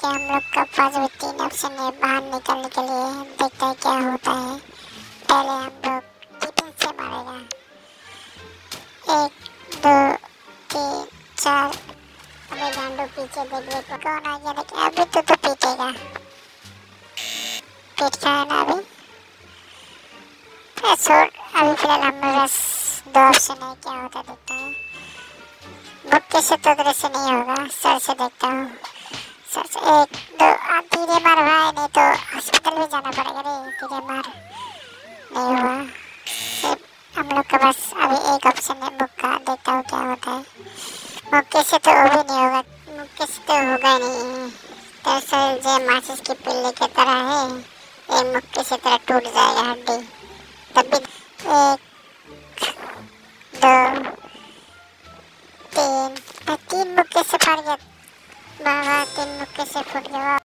कि हम लोग का पास भी 3 ऑप्शन है बाहर निकलने के लिए। देखते हैं क्या होता है। पहले हम लोग टिफिन से मारेगा। 1 2 3 4। अबे गांडू पीछे देख ले कौन आ गया। लेकिन अभी तो पीटेगा। पीट का है ना अभी। छोड़ अभी फिलहाल हमारे पास 2 ऑप्शन है। क्या होता देखते हैं। मुक्के से तो उधर से नहीं होगा। सर से देखता हूँ। सर से 1 2 धीरे मार भाई नहीं तो हॉस्पिटल भी जाना पड़ेगा रे। धीरे मार। नहीं हुआ। सिर्फ हम लोग के पास अभी एक ऑप्शन है मुक्का। देखता हूँ क्या होता है। मुक्के से तो वो भी नहीं होगा। मुक्के से तो होगा नहीं। दरअसल जो माचिस की पिल्ले की तरह है ये मुक्के से तरह टूट जाएगा हड्डी। तब भी 1 2 3 3 मुक्के से फट गया। बाबा 3 मुक्के से फूट गया।